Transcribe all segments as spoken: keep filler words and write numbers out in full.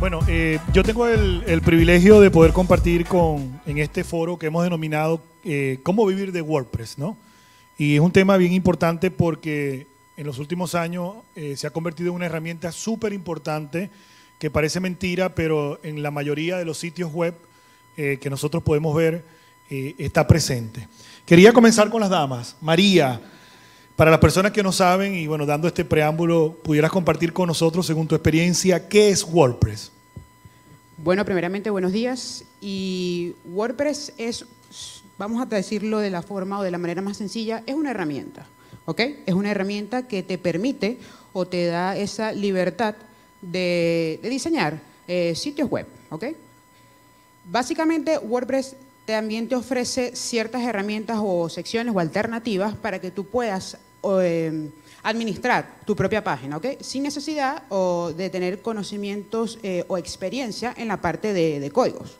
Bueno, eh, yo tengo el, el privilegio de poder compartir con, en este foro que hemos denominado eh, Cómo vivir de WordPress, ¿no? Y es un tema bien importante porque en los últimos años eh, se ha convertido en una herramienta súper importante que parece mentira, pero en la mayoría de los sitios web eh, que nosotros podemos ver eh, está presente. Quería comenzar con las damas. María, para las personas que no saben, y bueno, dando este preámbulo, pudieras compartir con nosotros, según tu experiencia, ¿qué es WordPress? Bueno, primeramente, buenos días. Y WordPress es, vamos a decirlo de la forma o de la manera más sencilla, es una herramienta, ¿ok? Es una herramienta que te permite o te da esa libertad de, de diseñar eh, sitios web, ¿ok? Básicamente, WordPress también te ofrece ciertas herramientas o secciones o alternativas para que tú puedas eh, administrar tu propia página, ¿ok? Sin necesidad o de tener conocimientos eh, o experiencia en la parte de, de códigos.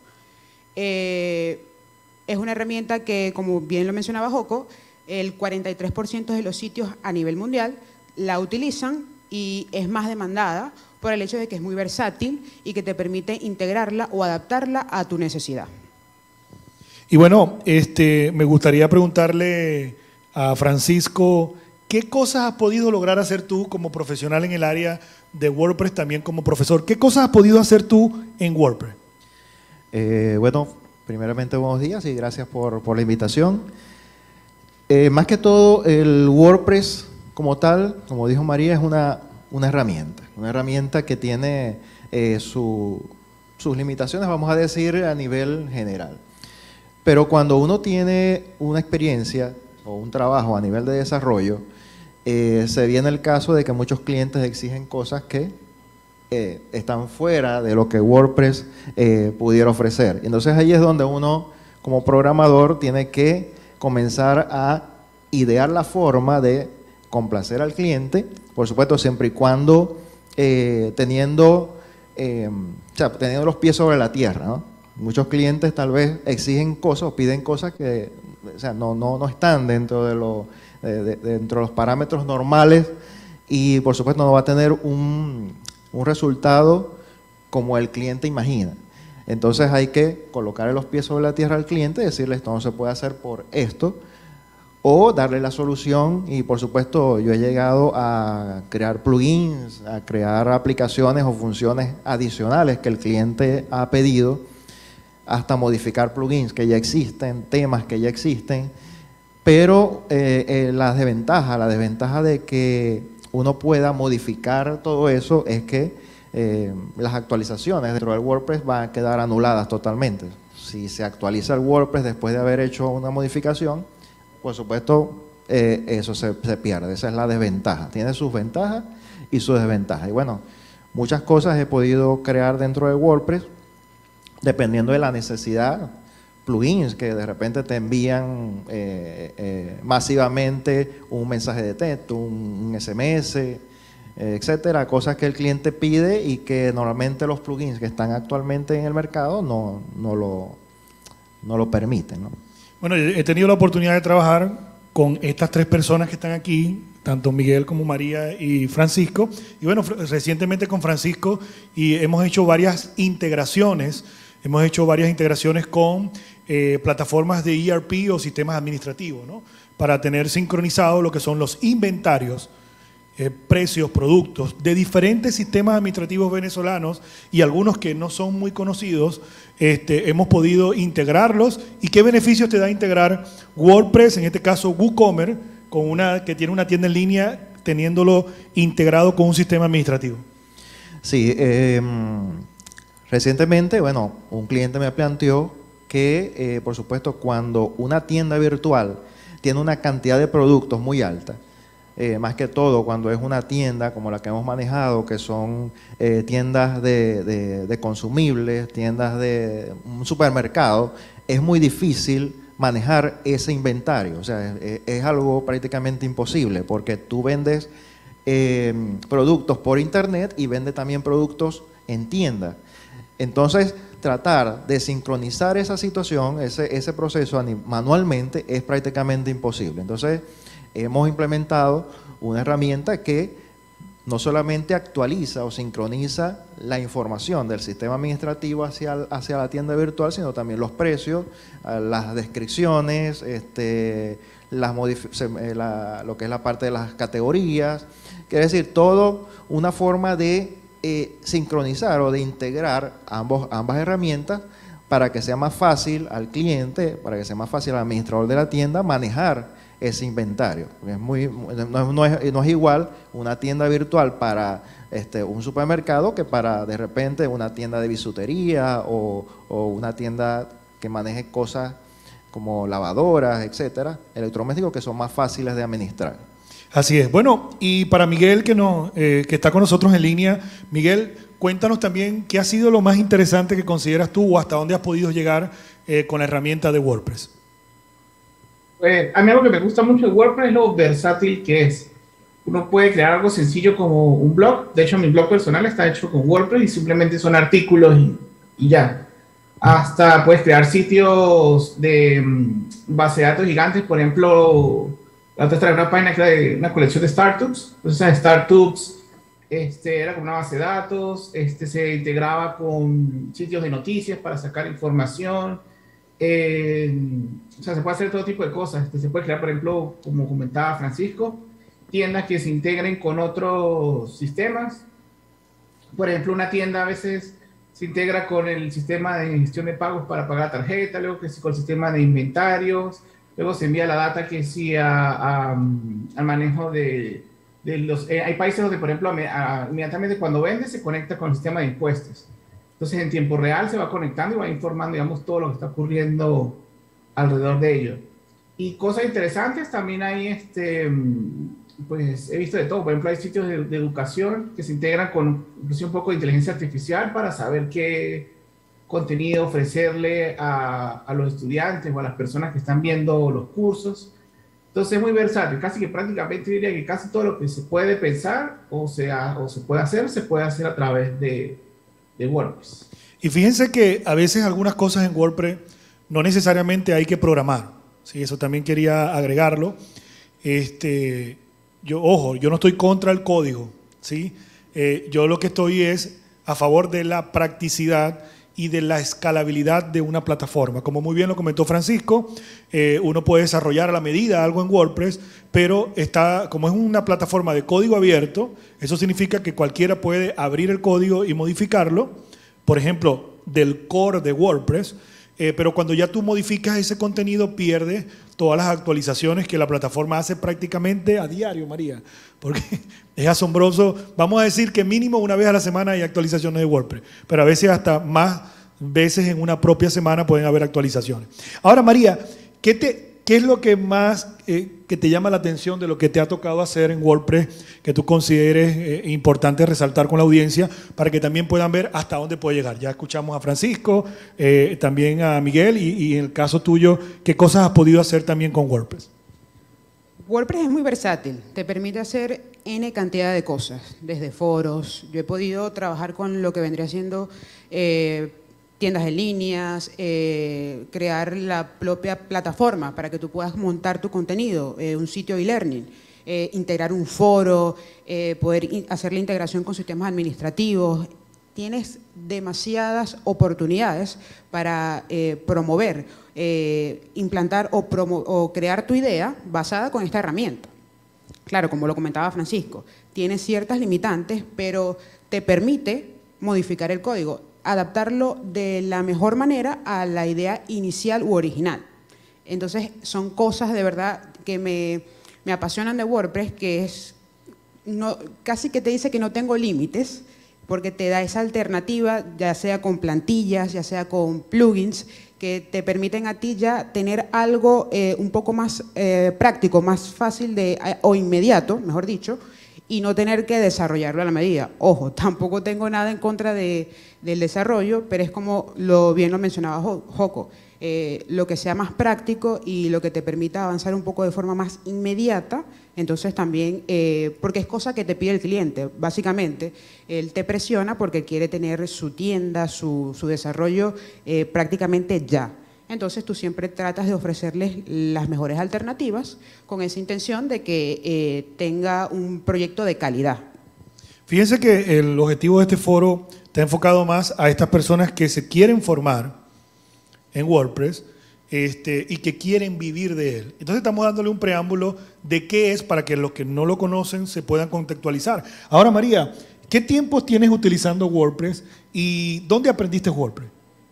Eh, es una herramienta que, como bien lo mencionaba Joko, el cuarenta y tres por ciento de los sitios a nivel mundial la utilizan y es más demandada por el hecho de que es muy versátil y que te permite integrarla o adaptarla a tu necesidad. Y bueno, este, me gustaría preguntarle a Francisco, ¿qué cosas has podido lograr hacer tú como profesional en el área de WordPress, también como profesor? ¿Qué cosas has podido hacer tú en WordPress? Eh, bueno, primeramente buenos días y gracias por, por la invitación. Eh, más que todo, el WordPress como tal, como dijo María, es una, una herramienta. Una herramienta que tiene eh, su, sus limitaciones, vamos a decir, a nivel general. Pero cuando uno tiene una experiencia o un trabajo a nivel de desarrollo, eh, se viene el caso de que muchos clientes exigen cosas que eh, están fuera de lo que WordPress eh, pudiera ofrecer. Entonces ahí es donde uno, como programador, tiene que comenzar a idear la forma de complacer al cliente, por supuesto siempre y cuando eh, teniendo, eh, o sea, teniendo los pies sobre la tierra, ¿no? Muchos clientes tal vez exigen cosas o piden cosas que o sea, no, no, no están dentro de, lo, de, de, dentro de los parámetros normales y por supuesto no va a tener un, un resultado como el cliente imagina. Entonces hay que colocarle los pies sobre la tierra al cliente y decirle esto no se puede hacer por esto o darle la solución y por supuesto yo he llegado a crear plugins, a crear aplicaciones o funciones adicionales que el cliente ha pedido, hasta modificar plugins que ya existen, temas que ya existen, pero eh, eh, la desventaja, la desventaja de que uno pueda modificar todo eso es que eh, las actualizaciones dentro del WordPress van a quedar anuladas totalmente. Si se actualiza el WordPress después de haber hecho una modificación, por supuesto eh, eso se, se pierde, esa es la desventaja. Tiene sus ventajas y sus desventajas. Y bueno, muchas cosas he podido crear dentro de WordPress dependiendo de la necesidad, plugins que de repente te envían eh, eh, masivamente un mensaje de texto, un, un ese eme ese, eh, etcétera, cosas que el cliente pide y que normalmente los plugins que están actualmente en el mercado no, no, lo, no lo permiten, ¿no? Bueno, he tenido la oportunidad de trabajar con estas tres personas que están aquí, tanto Miguel como María y Francisco, y bueno, recientemente con Francisco y hemos hecho varias integraciones. Hemos hecho varias integraciones con eh, plataformas de E R P o sistemas administrativos, ¿no? Para tener sincronizado lo que son los inventarios, eh, precios, productos de diferentes sistemas administrativos venezolanos y algunos que no son muy conocidos. Este, hemos podido integrarlos. ¿Y qué beneficios te da integrar WordPress, en este caso WooCommerce, con una, que tiene una tienda en línea, teniéndolo integrado con un sistema administrativo? Sí, eh, recientemente, bueno, un cliente me planteó que, eh, por supuesto, cuando una tienda virtual tiene una cantidad de productos muy alta, eh, más que todo cuando es una tienda como la que hemos manejado, que son eh, tiendas de, de, de consumibles, tiendas de un supermercado, es muy difícil manejar ese inventario. O sea, es, es algo prácticamente imposible porque tú vendes eh, productos por internet y vendes también productos en tienda. Entonces, tratar de sincronizar esa situación, ese, ese proceso manualmente es prácticamente imposible. Entonces, hemos implementado una herramienta que no solamente actualiza o sincroniza la información del sistema administrativo hacia, hacia la tienda virtual, sino también los precios, las descripciones, este, las la, lo que es la parte de las categorías, quiere decir, todo una forma de eh, sincronizar o de integrar ambos, ambas herramientas para que sea más fácil al cliente, para que sea más fácil al administrador de la tienda manejar ese inventario. Es muy, no, no, es, no es igual una tienda virtual para este, un supermercado que para de repente una tienda de bisutería o, o una tienda que maneje cosas como lavadoras, etcétera, electrodomésticos que son más fáciles de administrar. Así es. Bueno, y para Miguel que, no, eh, que está con nosotros en línea, Miguel, cuéntanos también qué ha sido lo más interesante que consideras tú o hasta dónde has podido llegar eh, con la herramienta de WordPress. Eh, a mí algo que me gusta mucho de WordPress es lo versátil que es. Uno puede crear algo sencillo como un blog. De hecho, mi blog personal está hecho con WordPress y simplemente son artículos y, y ya. Hasta puedes crear sitios de um, base de datos gigantes. Por ejemplo, la otra trae una página que era de una colección de startups. Entonces, startups este, era como una base de datos. Este, se integraba con sitios de noticias para sacar información. Eh, o sea, se puede hacer todo tipo de cosas. Este, se puede crear, por ejemplo, como comentaba Francisco, tiendas que se integren con otros sistemas. Por ejemplo, una tienda a veces se integra con el sistema de gestión de pagos para pagar tarjeta, luego que sí con el sistema de inventarios, luego se envía la data que sí a, a, al manejo de, de los... Eh, hay países donde, por ejemplo, a, a, inmediatamente cuando vende se conecta con el sistema de impuestos. Entonces, en tiempo real se va conectando y va informando, digamos, todo lo que está ocurriendo alrededor de ello. Y cosas interesantes, también hay, este, pues, he visto de todo. Por ejemplo, hay sitios de, de educación que se integran con, incluso un poco de inteligencia artificial para saber qué contenido ofrecerle a, a los estudiantes o a las personas que están viendo los cursos. Entonces, es muy versátil. Casi que prácticamente diría que casi todo lo que se puede pensar o, sea, o se puede hacer, se puede hacer a través de... de WordPress. Y fíjense que a veces algunas cosas en WordPress no necesariamente hay que programar, ¿sí? Eso también quería agregarlo. Este, yo, ojo, yo no estoy contra el código, ¿sí? Eh, yo lo que estoy es a favor de la practicidad y de la escalabilidad de una plataforma. Como muy bien lo comentó Francisco, eh, uno puede desarrollar a la medida algo en WordPress, pero está, como es una plataforma de código abierto, eso significa que cualquiera puede abrir el código y modificarlo, por ejemplo, del core de WordPress, eh, pero cuando ya tú modificas ese contenido, pierdes todas las actualizaciones que la plataforma hace prácticamente a diario, María, porque es asombroso. Vamos a decir que mínimo una vez a la semana hay actualizaciones de WordPress, pero a veces hasta más veces en una propia semana pueden haber actualizaciones. Ahora, María, ¿qué, te, qué es lo que más eh, que te llama la atención de lo que te ha tocado hacer en WordPress que tú consideres eh, importante resaltar con la audiencia para que también puedan ver hasta dónde puede llegar? Ya escuchamos a Francisco, eh, también a Miguel y, y en el caso tuyo, ¿qué cosas has podido hacer también con WordPress? WordPress es muy versátil, te permite hacer N cantidad de cosas, desde foros. Yo he podido trabajar con lo que vendría siendo eh, tiendas en líneas, eh, crear la propia plataforma para que tú puedas montar tu contenido, eh, un sitio e-learning, eh, integrar un foro, eh, poder hacer la integración con sistemas administrativos. Tienes demasiadas oportunidades para eh, promover, eh, implantar o, promo o crear tu idea basada con esta herramienta. Claro, como lo comentaba Francisco, tiene ciertas limitantes, pero te permite modificar el código, adaptarlo de la mejor manera a la idea inicial u original. Entonces, son cosas de verdad que me, me apasionan de WordPress, que es no, casi que te dice que no tengo límites, porque te da esa alternativa, ya sea con plantillas, ya sea con plugins, que te permiten a ti ya tener algo eh, un poco más eh, práctico, más fácil de, eh, o inmediato, mejor dicho, y no tener que desarrollarlo a la medida. Ojo, tampoco tengo nada en contra de, del desarrollo, pero es como lo bien lo mencionaba Joco, eh, lo que sea más práctico y lo que te permita avanzar un poco de forma más inmediata. Entonces también, eh, porque es cosa que te pide el cliente, básicamente, él te presiona porque quiere tener su tienda, su, su desarrollo eh, prácticamente ya. Entonces tú siempre tratas de ofrecerles las mejores alternativas con esa intención de que eh, tenga un proyecto de calidad. Fíjense que el objetivo de este foro está enfocado más a estas personas que se quieren formar en WordPress este, y que quieren vivir de él. Entonces estamos dándole un preámbulo de qué es para que los que no lo conocen se puedan contextualizar. Ahora, María, ¿qué tiempo tienes utilizando WordPress y dónde aprendiste WordPress?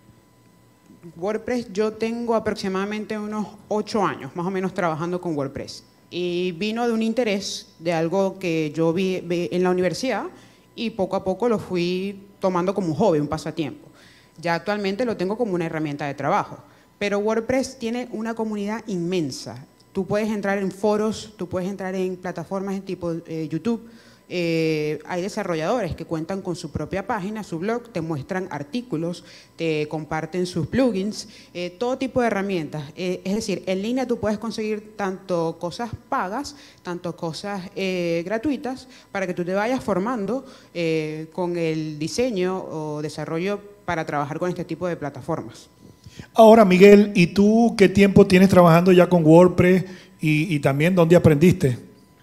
WordPress, yo tengo aproximadamente unos ocho años, más o menos, trabajando con WordPress. Y vino de un interés de algo que yo vi, vi en la universidad y poco a poco lo fui tomando como un hobby, un pasatiempo. Ya actualmente lo tengo como una herramienta de trabajo. Pero WordPress tiene una comunidad inmensa. Tú puedes entrar en foros, tú puedes entrar en plataformas de tipo eh, YouTube. Eh, hay desarrolladores que cuentan con su propia página, su blog, te muestran artículos, te comparten sus plugins, eh, todo tipo de herramientas. Eh, es decir, en línea tú puedes conseguir tanto cosas pagas, tanto cosas eh, gratuitas, para que tú te vayas formando eh, con el diseño o desarrollo para trabajar con este tipo de plataformas. Ahora, Miguel, ¿y tú qué tiempo tienes trabajando ya con WordPress y, y también dónde aprendiste?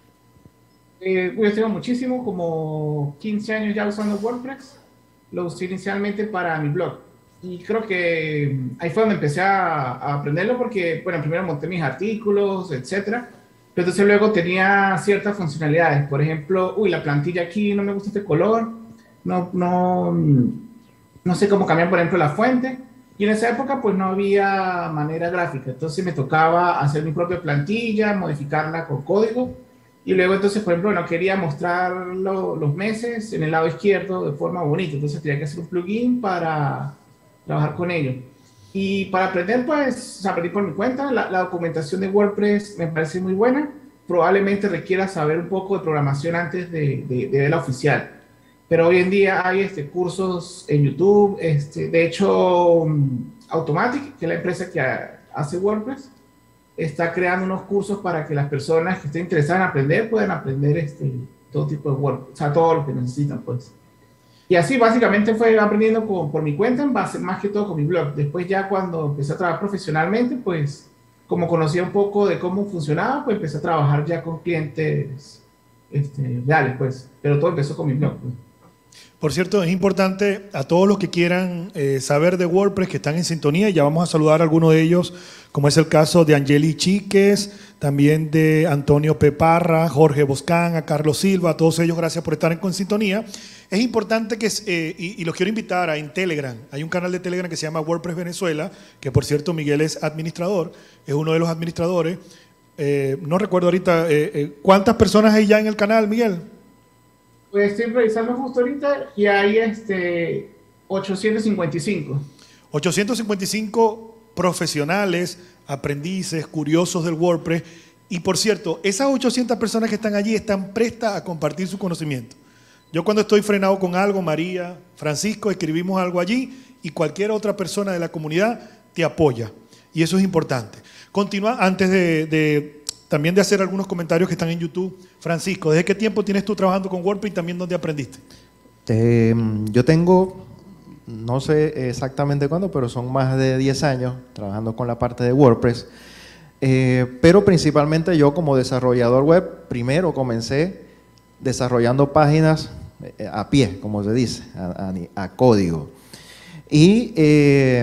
Eh, yo tengo muchísimo, como quince años ya usando WordPress. Lo usé inicialmente para mi blog. Y creo que ahí fue donde empecé a, a aprenderlo porque, bueno, primero monté mis artículos, etcétera. Pero entonces luego tenía ciertas funcionalidades. Por ejemplo, uy, la plantilla aquí no me gusta este color. No, no, no sé cómo cambiar, por ejemplo, la fuente. Y en esa época, pues no había manera gráfica. Entonces me tocaba hacer mi propia plantilla, modificarla con código. Y luego entonces, por ejemplo, no quería mostrar lo, los meses en el lado izquierdo de forma bonita. Entonces tenía que hacer un plugin para trabajar con ello. Y para aprender, pues, aprendí por mi cuenta. La, la documentación de WordPress me parece muy buena. Probablemente requiera saber un poco de programación antes de, de, de ver la oficial. Pero hoy en día hay este, cursos en YouTube. Este, de hecho, Automatic, que es la empresa que hace WordPress, está creando unos cursos para que las personas que estén interesadas en aprender puedan aprender este, todo tipo de WordPress, o sea, todo lo que necesitan, pues. Y así básicamente fue aprendiendo con, por mi cuenta, en base, más que todo con mi blog. Después ya cuando empecé a trabajar profesionalmente, pues como conocía un poco de cómo funcionaba, pues empecé a trabajar ya con clientes este, reales, pues. Pero todo empezó con mi blog, pues. Por cierto, es importante a todos los que quieran eh, saber de WordPress que están en sintonía, y ya vamos a saludar a algunos de ellos, como es el caso de Angeli Chiques, también de Antonio Peparra, Jorge Boscán, a Carlos Silva, a todos ellos, gracias por estar en sintonía. Es importante que, eh, y, y los quiero invitar a en Telegram, hay un canal de Telegram que se llama WordPress Venezuela, que por cierto Miguel es administrador, es uno de los administradores. Eh, no recuerdo ahorita, eh, eh, ¿cuántas personas hay ya en el canal, Miguel? Pues estoy revisando justo ahorita y hay este, ochocientos cincuenta y cinco. ochocientos cincuenta y cinco profesionales, aprendices, curiosos del WordPress. Y por cierto, esas ochocientas personas que están allí están prestas a compartir su conocimiento. Yo cuando estoy frenado con algo, María, Francisco, escribimos algo allí y cualquier otra persona de la comunidad te apoya. Y eso es importante. Continúa antes de... de también de hacer algunos comentarios que están en YouTube. Francisco, ¿desde qué tiempo tienes tú trabajando con WordPress y también dónde aprendiste? Eh, yo tengo, no sé exactamente cuándo, pero son más de diez años trabajando con la parte de WordPress. Eh, pero principalmente yo como desarrollador web, primero comencé desarrollando páginas a pie, como se dice, a, a, a código. Y eh,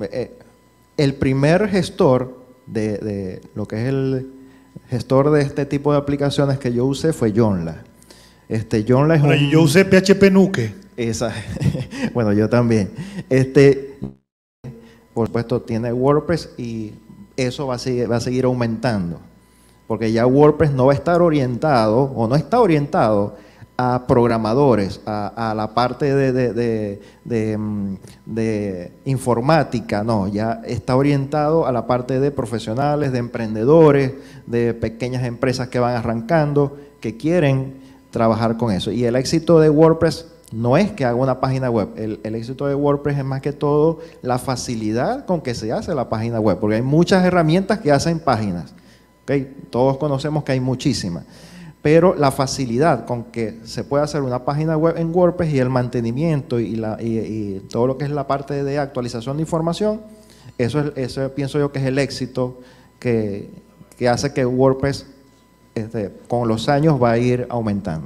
el primer gestor de, de lo que es el gestor de este tipo de aplicaciones que yo usé fue Joomla. Este, Joomla es bueno, un, yo usé P H P Nuke. Esa, bueno, yo también. Este, por supuesto, tiene WordPress y eso va a seguir, va a seguir aumentando. Porque ya WordPress no va a estar orientado, o no está orientado a programadores, a, a la parte de, de, de, de, de informática, no, ya está orientado a la parte de profesionales, de emprendedores, de pequeñas empresas que van arrancando, que quieren trabajar con eso. Y el éxito de WordPress no es que haga una página web, el, el éxito de WordPress es más que todo la facilidad con que se hace la página web, porque hay muchas herramientas que hacen páginas, ¿okay? Todos conocemos que hay muchísimas. Pero la facilidad con que se puede hacer una página web en WordPress y el mantenimiento y, la, y, y todo lo que es la parte de actualización de información, eso, es, eso pienso yo que es el éxito que, que hace que WordPress este, con los años va a ir aumentando.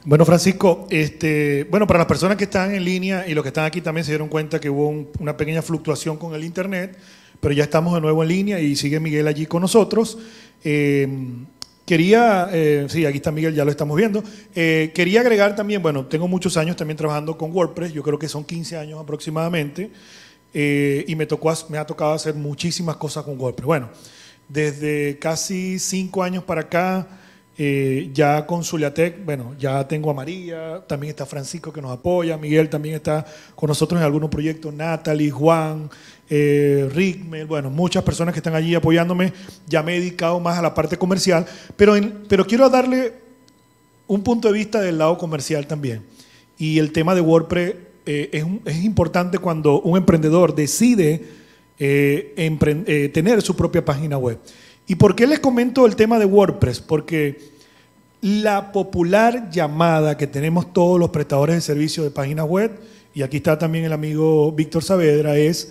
Bueno, Francisco, este, bueno, para las personas que están en línea y los que están aquí también se dieron cuenta que hubo un, una pequeña fluctuación con el internet, pero ya estamos de nuevo en línea y sigue Miguel allí con nosotros. Eh, quería, eh, sí, aquí está Miguel, ya lo estamos viendo. Eh, quería agregar también, bueno, tengo muchos años también trabajando con WordPress, yo creo que son quince años aproximadamente, eh, y me, tocó, me ha tocado hacer muchísimas cosas con WordPress. Bueno, desde casi cinco años para acá, Eh, ya con Zuliatec, bueno, ya tengo a María, también está Francisco que nos apoya, Miguel también está con nosotros en algunos proyectos, Natalie, Juan, eh, Rickmel, bueno, muchas personas que están allí apoyándome. Ya me he dedicado más a la parte comercial, pero, en, pero quiero darle un punto de vista del lado comercial también. Y el tema de WordPress eh, es, un, es importante cuando un emprendedor decide eh, empre eh, tener su propia página web. ¿Y por qué les comento el tema de WordPress? Porque la popular llamada que tenemos todos los prestadores de servicios de páginas web, y aquí está también el amigo Víctor Saavedra, es,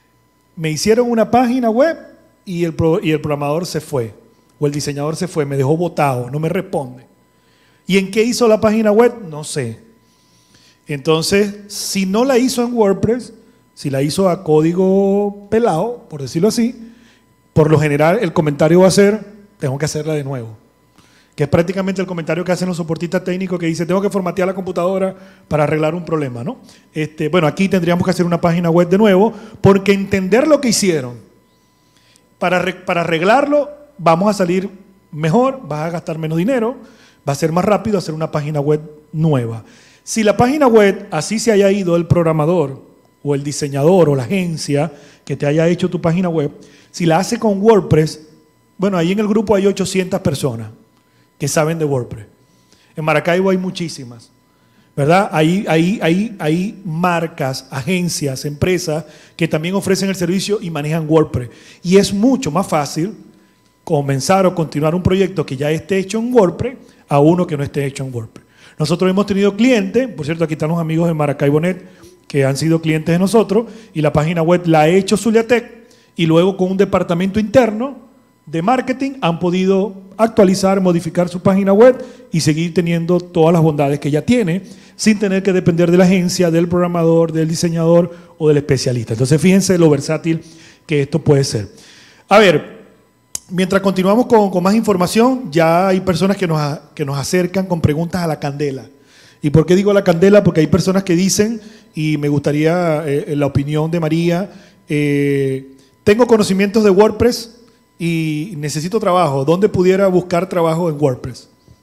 me hicieron una página web y el, pro, y el programador se fue, o el diseñador se fue, me dejó botado, no me responde. ¿Y en qué hizo la página web? No sé. Entonces, si no la hizo en WordPress, si la hizo a código pelado, por decirlo así, por lo general, el comentario va a ser, tengo que hacerla de nuevo. Que es prácticamente el comentario que hacen los soportistas técnicos que dice, tengo que formatear la computadora para arreglar un problema, ¿no? Este, bueno, aquí tendríamos que hacer una página web de nuevo, porque entender lo que hicieron, para, para arreglarlo, vamos a salir mejor, vas a gastar menos dinero, va a ser más rápido hacer una página web nueva. Si la página web, así se haya ido el programador, o el diseñador, o la agencia que te haya hecho tu página web, si la hace con WordPress, bueno, ahí en el grupo hay ochocientas personas que saben de WordPress. En Maracaibo hay muchísimas, ¿verdad? Ahí hay, hay, hay marcas, agencias, empresas que también ofrecen el servicio y manejan WordPress. Y es mucho más fácil comenzar o continuar un proyecto que ya esté hecho en WordPress a uno que no esté hecho en WordPress. Nosotros hemos tenido clientes, por cierto, aquí están los amigos de Maracaibo.net que han sido clientes de nosotros, y la página web la ha hecho Zuliatec, y luego con un departamento interno de marketing han podido actualizar, modificar su página web y seguir teniendo todas las bondades que ya tiene, sin tener que depender de la agencia, del programador, del diseñador o del especialista. Entonces fíjense lo versátil que esto puede ser. A ver, mientras continuamos con, con más información, ya hay personas que nos, que nos acercan con preguntas a la candela. ¿Y por qué digo la candela? Porque hay personas que dicen, y me gustaría eh, la opinión de María, eh, tengo conocimientos de WordPress y necesito trabajo. ¿Dónde pudiera buscar trabajo en WordPress?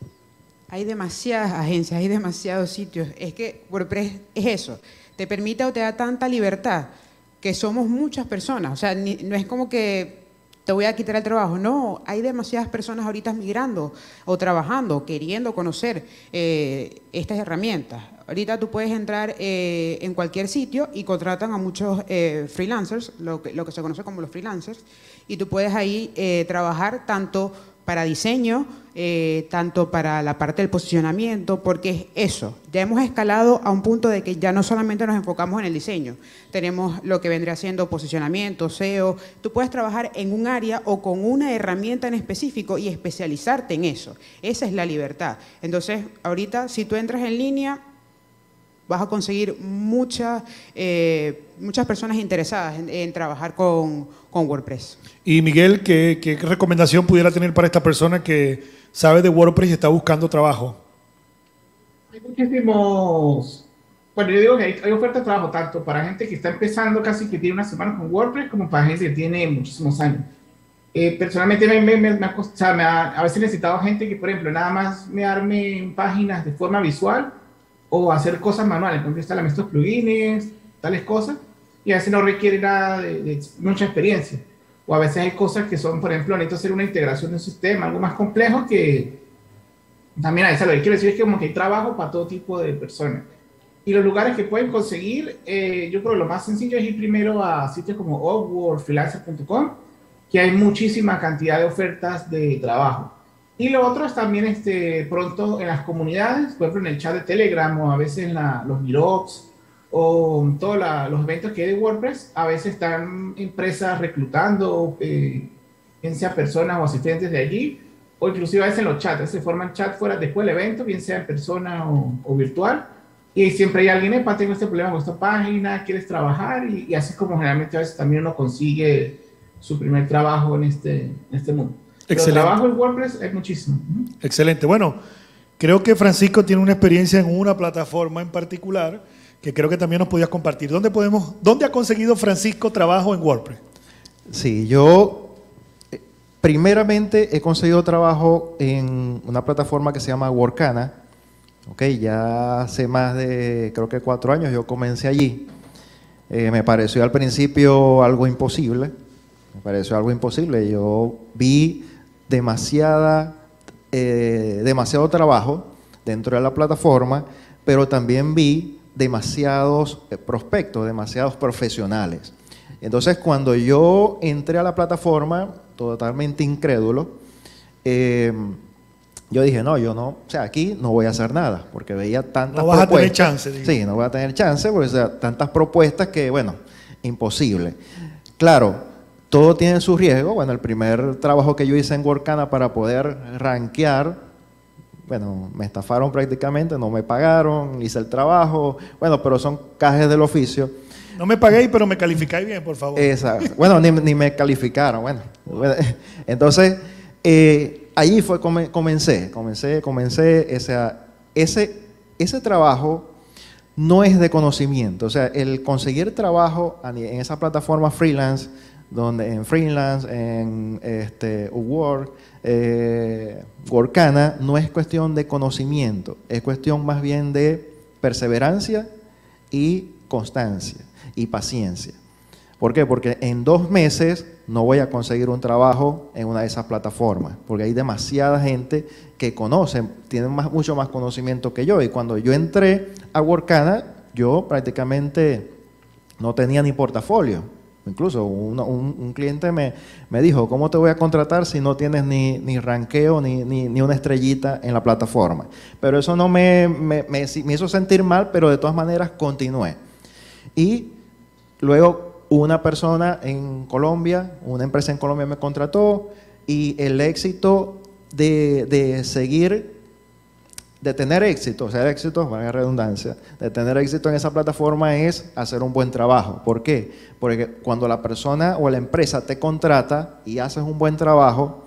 Hay demasiadas agencias, hay demasiados sitios. Es que WordPress es eso. Te permite o te da tanta libertad que somos muchas personas. O sea, ni, no es como que te voy a quitar el trabajo. No, hay demasiadas personas ahorita migrando o trabajando, queriendo conocer eh, estas herramientas. Ahorita tú puedes entrar eh, en cualquier sitio y contratan a muchos eh, freelancers, lo que, lo que se conoce como los freelancers, y tú puedes ahí eh, trabajar tanto para diseño, eh, tanto para la parte del posicionamiento, porque es eso. Ya hemos escalado a un punto de que ya no solamente nos enfocamos en el diseño, tenemos lo que vendría siendo posicionamiento, S E O. Tú puedes trabajar en un área o con una herramienta en específico y especializarte en eso. Esa es la libertad. Entonces, ahorita, si tú entras en línea, vas a conseguir muchas, eh, muchas personas interesadas en, en trabajar con, con WordPress. Y Miguel, ¿qué, ¿qué recomendación pudiera tener para esta persona que sabe de WordPress y está buscando trabajo? Hay muchísimos, bueno, yo digo que hay, hay ofertas de trabajo tanto para gente que está empezando casi que tiene una semana con WordPress, como para gente que tiene muchísimos años. Eh, personalmente me, me, me, me, ha costado, me ha, a veces he necesitado gente que, por ejemplo, nada más me arme páginas de forma visual o hacer cosas manuales, porque instalan estos plugins, tales cosas, y a veces no requiere nada de, de mucha experiencia. O a veces hay cosas que son, por ejemplo, necesito hacer una integración de un sistema, algo más complejo que también a veces lo que quiero decir es que como que hay trabajo para todo tipo de personas. Y los lugares que pueden conseguir, eh, yo creo que lo más sencillo es ir primero a sitios como Upwork, freelancer punto com, que hay muchísima cantidad de ofertas de trabajo. Y lo otro es también este, pronto en las comunidades, por ejemplo en el chat de Telegram o a veces en la, los meetups o todos la, los eventos que hay de WordPress, a veces están empresas reclutando, eh, sea personas o asistentes de allí, o inclusive a veces en los chats, se forman chats fuera después del evento, bien sea en persona o, o virtual, y siempre hay alguien, epa, tengo este problema con esta página, ¿quieres trabajar? Y, y así como generalmente a veces también uno consigue su primer trabajo en este, en este mundo. Pero Excelente. trabajo en WordPress es muchísimo. Excelente. Bueno, creo que Francisco tiene una experiencia en una plataforma en particular que creo que también nos podías compartir. ¿Dónde podemos, dónde ha conseguido Francisco trabajo en WordPress? Sí, yo eh, primeramente he conseguido trabajo en una plataforma que se llama Workana. Ok, ya hace más de, creo que cuatro años yo comencé allí. Eh, me pareció al principio algo imposible. Me pareció algo imposible. Yo vi demasiada, eh, demasiado trabajo dentro de la plataforma, pero también vi demasiados eh, prospectos, demasiados profesionales. Entonces, cuando yo entré a la plataforma, totalmente incrédulo, eh, yo dije, no, yo no, o sea, aquí no voy a hacer nada, porque veía tantas No vas a tener propuestas. chance. Digo. Sí, no voy a tener chance, porque o sea, tantas propuestas que, bueno, imposible. Claro, todo tiene su riesgo. Bueno, el primer trabajo que yo hice en Workana para poder rankear, bueno, me estafaron prácticamente, no me pagaron, hice el trabajo, bueno, pero son cajes del oficio. No me paguéis, pero me calificáis bien, por favor. Exacto. Bueno, ni, ni me calificaron, bueno. Entonces, eh, allí fue come, comencé, comencé, comencé, ese, ese, ese trabajo no es de conocimiento, o sea, el conseguir trabajo en esa plataforma freelance, donde en freelance, en este, Upwork, eh, Workana, no es cuestión de conocimiento, es cuestión más bien de perseverancia y constancia y paciencia. ¿Por qué? Porque en dos meses no voy a conseguir un trabajo en una de esas plataformas, porque hay demasiada gente que conoce, tienen más, mucho más conocimiento que yo. Y cuando yo entré a Workana, yo prácticamente no tenía ni portafolio. Incluso un, un, un cliente me, me dijo, ¿cómo te voy a contratar si no tienes ni, ni ranqueo ni, ni, ni una estrellita en la plataforma? Pero eso no me, me, me, me hizo sentir mal, pero de todas maneras continué. Y luego una persona en Colombia, una empresa en Colombia me contrató, y el éxito de, de seguir, de tener éxito, o sea, el éxito, valga la redundancia, de tener éxito en esa plataforma es hacer un buen trabajo. ¿Por qué? Porque cuando la persona o la empresa te contrata y haces un buen trabajo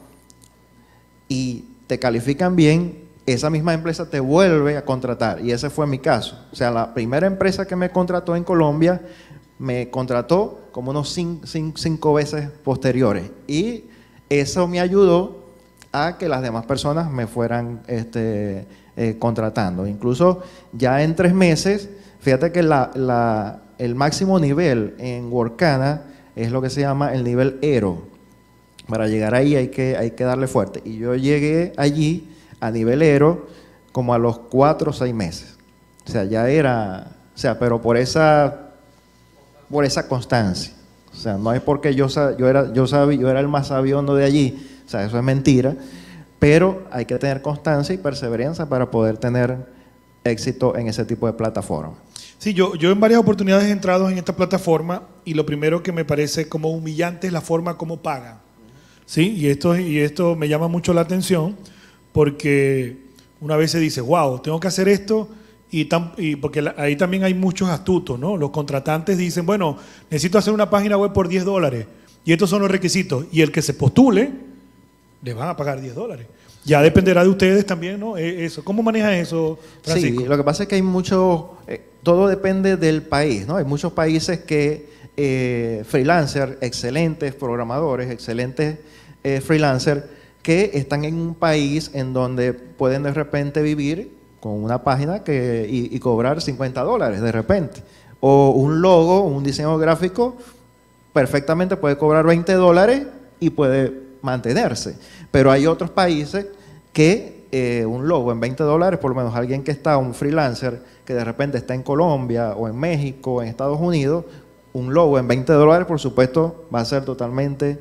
y te califican bien, esa misma empresa te vuelve a contratar, y ese fue mi caso. O sea, la primera empresa que me contrató en Colombia me contrató como unos cinco, cinco, cinco veces posteriores, y eso me ayudó a que las demás personas me fueran este, eh, contratando. Incluso ya en tres meses, fíjate que la, la, el máximo nivel en Workana es lo que se llama el nivel Hero. Para llegar ahí hay que, hay que darle fuerte. Y yo llegué allí a nivel Hero como a los cuatro o seis meses. O sea, ya era, o sea, pero por esa, por esa constancia. O sea, no es porque yo, yo, era, yo, sabía, yo era el más sabiondo de allí. O sea, eso es mentira. Pero hay que tener constancia y perseverancia para poder tener éxito en ese tipo de plataforma. Sí, yo, yo en varias oportunidades he entrado en esta plataforma, y lo primero que me parece como humillante es la forma como pagan. ¿Sí? Y esto, y esto me llama mucho la atención, porque una vez se dice, wow, tengo que hacer esto, y, tan, y porque la, ahí también hay muchos astutos, ¿no? Los contratantes dicen, bueno, necesito hacer una página web por diez dólares, y estos son los requisitos, y el que se postule, le van a pagar diez dólares. Ya dependerá de ustedes también, ¿no? Eso. ¿Cómo manejas eso, Francisco? Sí, lo que pasa es que hay mucho, eh, todo depende del país, ¿no? Hay muchos países que eh, freelancers, excelentes programadores, excelentes eh, freelancers, que están en un país en donde pueden de repente vivir con una página que, y, y cobrar cincuenta dólares de repente. O un logo, un diseño gráfico, perfectamente puede cobrar veinte dólares y puede mantenerse. Pero hay otros países que eh, un logo en veinte dólares, por lo menos alguien que está, un freelancer, que de repente está en Colombia o en México o en Estados Unidos, un logo en veinte dólares, por supuesto, va a ser totalmente,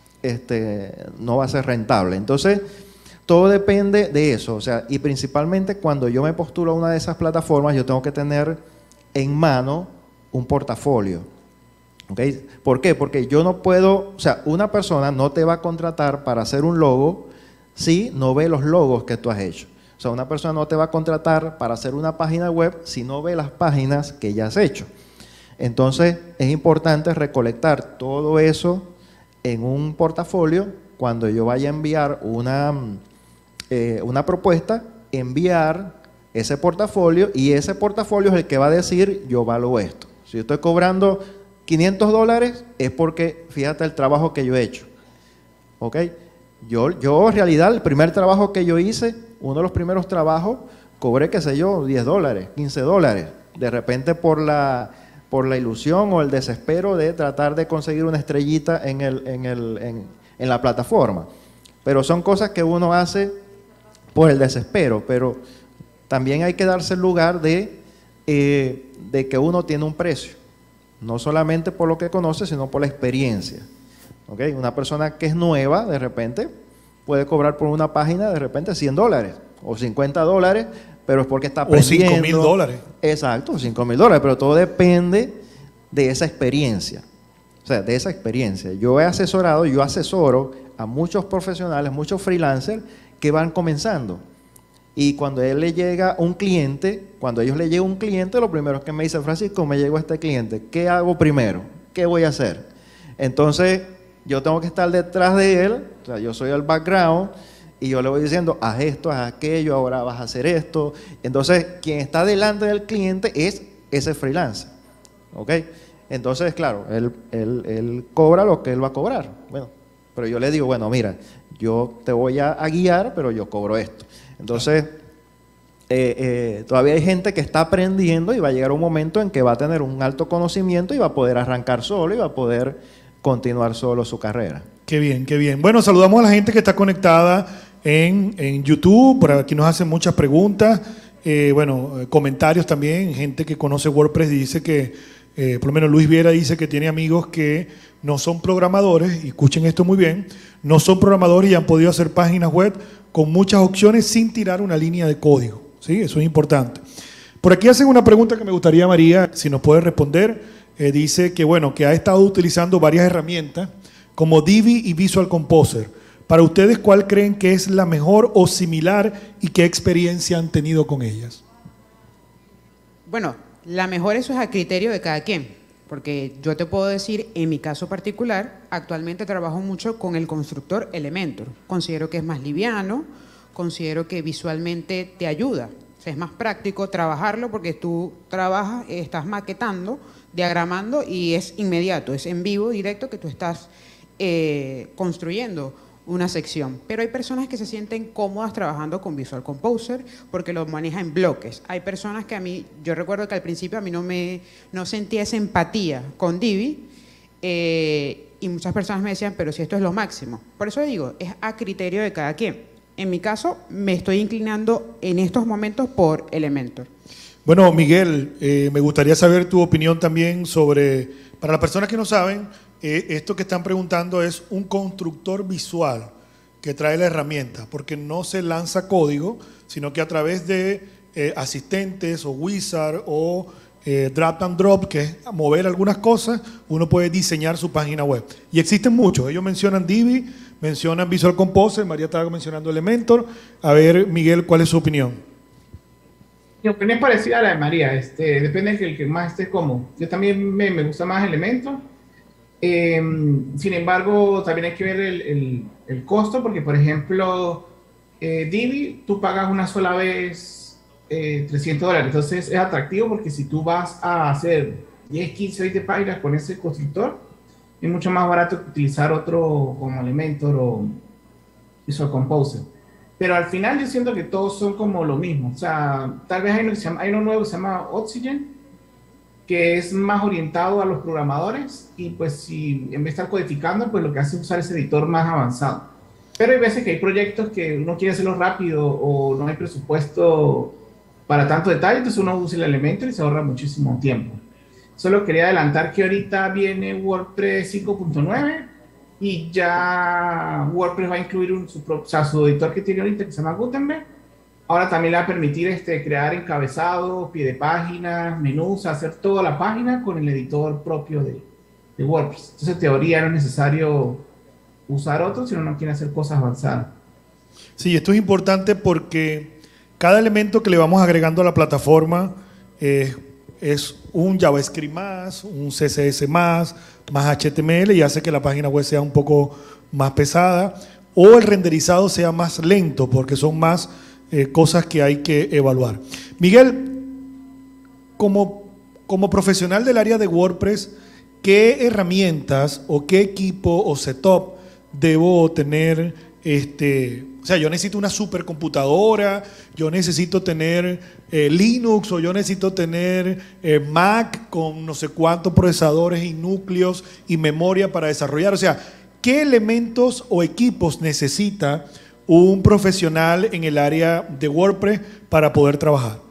este, no va a ser rentable. Entonces, todo depende de eso. O sea, y principalmente cuando yo me postulo a una de esas plataformas, yo tengo que tener en mano un portafolio. ¿Okay? ¿Por qué? Porque yo no puedo, o sea, una persona no te va a contratar para hacer un logo si no ve los logos que tú has hecho. O sea, una persona no te va a contratar para hacer una página web si no ve las páginas que ya has hecho. Entonces, es importante recolectar todo eso en un portafolio. Cuando yo vaya a enviar una, eh, una propuesta, enviar ese portafolio, y ese portafolio es el que va a decir, yo valgo esto. Si yo estoy cobrando quinientos dólares, es porque, fíjate el trabajo que yo he hecho. ¿Ok? Yo, yo, en realidad, el primer trabajo que yo hice, uno de los primeros trabajos, cobré, qué sé yo, diez dólares, quince dólares. De repente, por la... por la ilusión o el desespero de tratar de conseguir una estrellita en, el, en, el, en, en la plataforma. Pero son cosas que uno hace por el desespero, pero también hay que darse el lugar de, eh, de que uno tiene un precio, no solamente por lo que conoce, sino por la experiencia. ¿Okay? Una persona que es nueva, de repente, puede cobrar por una página, de repente, cien dólares o cincuenta dólares, pero es porque está aprendiendo. O cinco mil dólares. Exacto, cinco mil dólares, pero todo depende de esa experiencia. O sea, de esa experiencia. Yo he asesorado, yo asesoro a muchos profesionales, muchos freelancers que van comenzando. Y cuando a él le llega un cliente, cuando a ellos le llega un cliente, lo primero que me dice, Francisco, me llegó este cliente, ¿qué hago primero? ¿Qué voy a hacer? Entonces, yo tengo que estar detrás de él, o sea, yo soy el background, y yo le voy diciendo, haz esto, haz aquello, ahora vas a hacer esto. Entonces, quien está delante del cliente es ese freelancer. ¿Ok? Entonces, claro, él, él, él cobra lo que él va a cobrar. Bueno, pero yo le digo, bueno, mira, yo te voy a, a guiar, pero yo cobro esto. Entonces, eh, eh, todavía hay gente que está aprendiendo y va a llegar un momento en que va a tener un alto conocimiento y va a poder arrancar solo y va a poder continuar solo su carrera. Qué bien, qué bien. Bueno, saludamos a la gente que está conectada en, en YouTube, por aquí nos hacen muchas preguntas, eh, bueno, comentarios también, gente que conoce WordPress dice que, eh, por lo menos Luis Viera dice que tiene amigos que no son programadores, y escuchen esto muy bien, no son programadores y han podido hacer páginas web con muchas opciones sin tirar una línea de código, ¿sí? Eso es importante. Por aquí hacen una pregunta que me gustaría, María, si nos puede responder. Eh, dice que, bueno, que ha estado utilizando varias herramientas como Divi y Visual Composer. Para ustedes, ¿cuál creen que es la mejor o similar y qué experiencia han tenido con ellas? Bueno, la mejor, eso es a criterio de cada quien, porque yo te puedo decir, en mi caso particular, actualmente trabajo mucho con el constructor Elementor. Considero que es más liviano, considero que visualmente te ayuda. O sea, es más práctico trabajarlo porque tú trabajas, estás maquetando, diagramando y es inmediato, es en vivo, directo, que tú estás eh, construyendo una sección. Pero hay personas que se sienten cómodas trabajando con Visual Composer porque lo maneja en bloques. Hay personas que a mí, yo recuerdo que al principio a mí no me no sentía esa empatía con Divi eh, y muchas personas me decían, pero si esto es lo máximo. Por eso digo, es a criterio de cada quien. En mi caso, me estoy inclinando en estos momentos por Elementor. Bueno, Miguel, eh, me gustaría saber tu opinión también sobre, para las personas que no saben, eh, esto que están preguntando es un constructor visual que trae la herramienta, porque no se lanza código, sino que a través de eh, asistentes o wizard o eh, drag and drop, que es mover algunas cosas, uno puede diseñar su página web. Y existen muchos, ellos mencionan Divi, mencionan Visual Composer, María estaba mencionando Elementor. A ver, Miguel, ¿cuál es su opinión? Mi opinión es parecida a la de María, este, depende del que, que más esté cómodo. Yo también me, me gusta más Elementor. Eh, sin embargo, también hay que ver el, el, el costo, porque por ejemplo, eh, Divi, tú pagas una sola vez eh, trescientos dólares, entonces es atractivo porque si tú vas a hacer diez, quince, veinte páginas con ese constructor, es mucho más barato que utilizar otro como Elementor o Visual Composer. Pero al final yo siento que todos son como lo mismo. O sea, tal vez hay uno, que se llama, hay uno nuevo que se llama Oxygen, que es más orientado a los programadores y pues si en vez de estar codificando, pues lo que hace es usar ese editor más avanzado. Pero hay veces que hay proyectos que uno quiere hacerlo rápido o no hay presupuesto para tanto detalle, entonces uno usa el Elementor y se ahorra muchísimo tiempo. Solo quería adelantar que ahorita viene WordPress cinco punto nueve y ya WordPress va a incluir un, su, o sea, su editor que tiene ahorita que se llama Gutenberg. Ahora también le va a permitir este, crear encabezados, pie de página, menús, hacer toda la página con el editor propio de, de WordPress. Entonces, en teoría no es necesario usar otro si uno no quiere hacer cosas avanzadas. Sí, esto es importante porque cada elemento que le vamos agregando a la plataforma eh, es un JavaScript más, un C S S más, más H T M L y hace que la página web sea un poco más pesada o el renderizado sea más lento porque son más eh, cosas que hay que evaluar. Miguel, como, como profesional del área de WordPress, ¿qué herramientas o qué equipo o setup debo tener? Este, o sea, yo necesito una supercomputadora, yo necesito tener eh, Linux o yo necesito tener eh, Mac con no sé cuántos procesadores y núcleos y memoria para desarrollar. O sea, ¿qué elementos o equipos necesita un profesional en el área de WordPress para poder trabajar?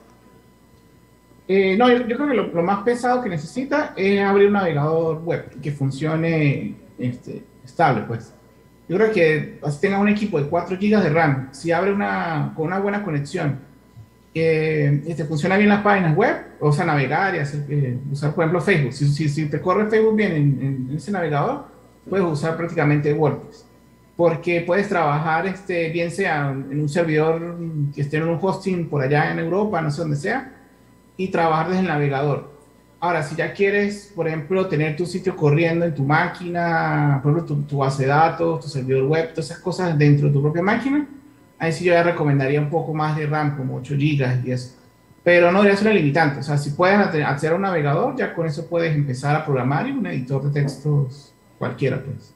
Eh, no, yo, yo creo que lo, lo más pesado que necesita es abrir un navegador web que funcione este, estable, pues. Yo creo que si tenga un equipo de cuatro gigas de RAM, si abre una, con una buena conexión, eh, este, funciona bien las páginas web, o sea, navegar y hacer, eh, usar, por ejemplo, Facebook. Si, si, si te corre Facebook bien en, en ese navegador, puedes usar prácticamente WordPress. Porque puedes trabajar, este, bien sea en un servidor que esté en un hosting por allá en Europa, no sé dónde sea, y trabajar desde el navegador. Ahora, si ya quieres, por ejemplo, tener tu sitio corriendo en tu máquina, por ejemplo, tu, tu base de datos, tu servidor web, todas esas cosas dentro de tu propia máquina, ahí sí yo ya recomendaría un poco más de RAM, como ocho gigas y eso. Pero no debería ser una limitante. O sea, si puedes acceder a un navegador, ya con eso puedes empezar a programar y un editor de textos cualquiera, pues.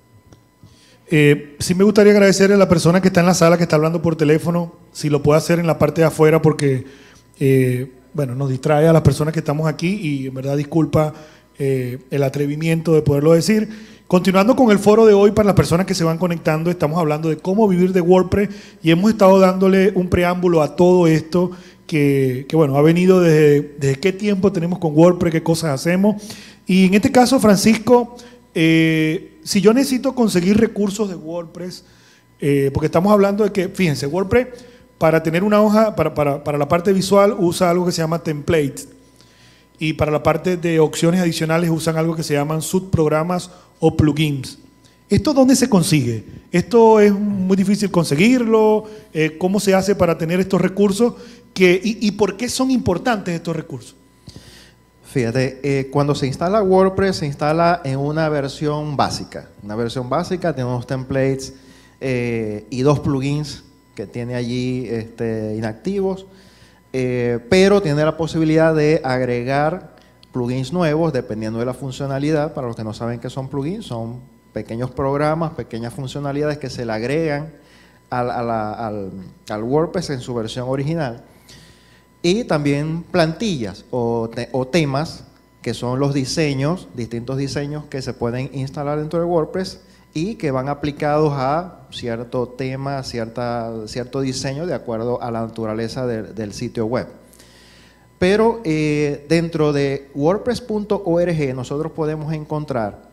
Eh, sí me gustaría agradecerle a la persona que está en la sala, que está hablando por teléfono, si lo puede hacer en la parte de afuera, porque... Eh, bueno, nos distrae a las personas que estamos aquí y en verdad disculpa eh, el atrevimiento de poderlo decir. Continuando con el foro de hoy, para las personas que se van conectando, estamos hablando de cómo vivir de WordPress y hemos estado dándole un preámbulo a todo esto que, que bueno, ha venido desde, desde qué tiempo tenemos con WordPress, qué cosas hacemos. Y en este caso, Francisco, eh, si yo necesito conseguir recursos de WordPress, eh, porque estamos hablando de que, fíjense, WordPress... Para tener una hoja, para, para, para la parte visual usa algo que se llama template y para la parte de opciones adicionales usan algo que se llaman subprogramas o plugins. ¿Esto dónde se consigue? ¿Esto es muy difícil conseguirlo? Eh, ¿Cómo se hace para tener estos recursos? Que, y, ¿Y por qué son importantes estos recursos? Fíjate, eh, cuando se instala WordPress se instala en una versión básica. Una versión básica tiene unos templates eh, y dos plugins que tiene allí este, inactivos, eh, pero tiene la posibilidad de agregar plugins nuevos dependiendo de la funcionalidad. Para los que no saben qué son plugins, son pequeños programas, pequeñas funcionalidades que se le agregan al, a la, al, al WordPress en su versión original. Y también plantillas o, te, o temas, que son los diseños, distintos diseños que se pueden instalar dentro de WordPress y que van aplicados a cierto tema, cierta, cierto diseño de acuerdo a la naturaleza de, del sitio web. Pero eh, dentro de WordPress punto org nosotros podemos encontrar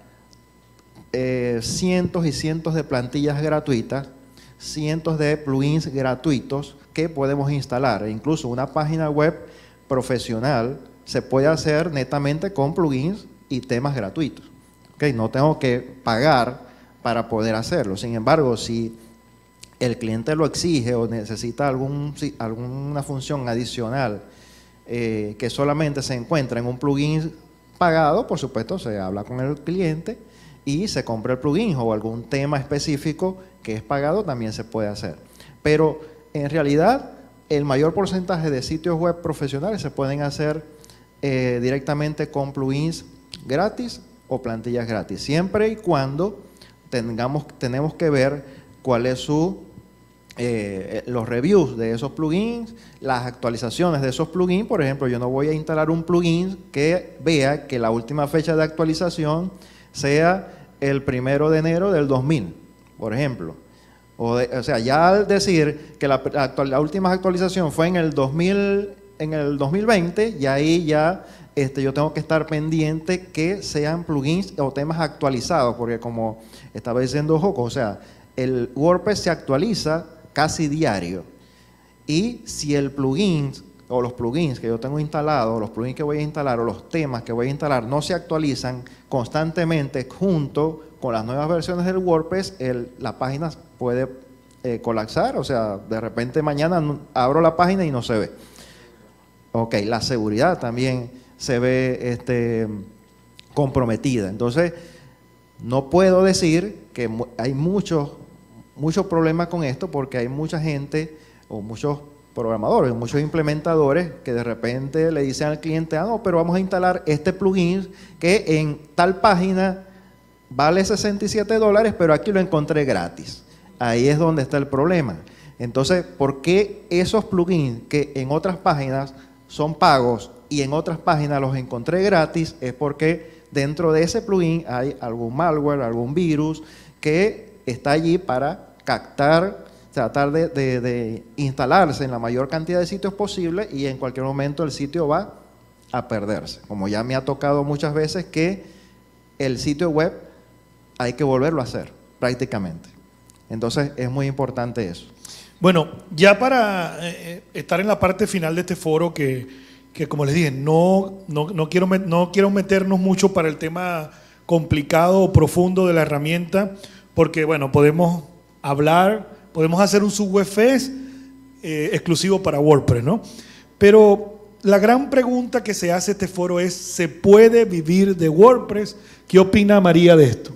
eh, cientos y cientos de plantillas gratuitas, cientos de plugins gratuitos que podemos instalar. E incluso una página web profesional se puede hacer netamente con plugins y temas gratuitos. ¿Okay? No tengo que pagar para poder hacerlo. Sin embargo, si el cliente lo exige o necesita algún, alguna función adicional eh, que solamente se encuentra en un plugin pagado, por supuesto, se habla con el cliente y se compra el plugin, o algún tema específico que es pagado también se puede hacer. Pero en realidad el mayor porcentaje de sitios web profesionales se pueden hacer eh, directamente con plugins gratis o plantillas gratis, siempre y cuando tengamos, tenemos que ver cuál es su, eh, los reviews de esos plugins, las actualizaciones de esos plugins. Por ejemplo, yo no voy a instalar un plugin que vea que la última fecha de actualización sea el primero de enero del dos mil, por ejemplo. O, de, o sea, ya al decir que la, la, la última actualización fue en el dos mil, en el dos mil veinte, y ahí ya este, yo tengo que estar pendiente que sean plugins o temas actualizados, porque como estaba diciendo Joco, o sea, el WordPress se actualiza casi diario, y si el plugin o los plugins que yo tengo instalados, los plugins que voy a instalar o los temas que voy a instalar no se actualizan constantemente junto con las nuevas versiones del WordPress, el, la página puede eh, colapsar, o sea, de repente mañana no, abro la página y no se ve. Ok, la seguridad también se ve este, comprometida. Entonces, no puedo decir que mu hay muchos, muchos problemas con esto porque hay mucha gente o muchos programadores, muchos implementadores que de repente le dicen al cliente, ah, no, pero vamos a instalar este plugin que en tal página vale sesenta y siete dólares, pero aquí lo encontré gratis. Ahí es donde está el problema. Entonces, ¿por qué esos plugins que en otras páginas son pagos y en otras páginas los encontré gratis? Es porque dentro de ese plugin hay algún malware, algún virus que está allí para captar, tratar de, de, de instalarse en la mayor cantidad de sitios posible y en cualquier momento el sitio va a perderse. Como ya me ha tocado muchas veces que el sitio web hay que volverlo a hacer prácticamente. Entonces es muy importante eso. Bueno, ya para eh, estar en la parte final de este foro que, que como les dije, no, no, no, quiero, no quiero meternos mucho para el tema complicado o profundo de la herramienta, porque bueno, podemos hablar, podemos hacer un subwebfest eh, exclusivo para WordPress, ¿no? Pero la gran pregunta que se hace este foro es, ¿se puede vivir de WordPress? ¿Qué opina María de esto?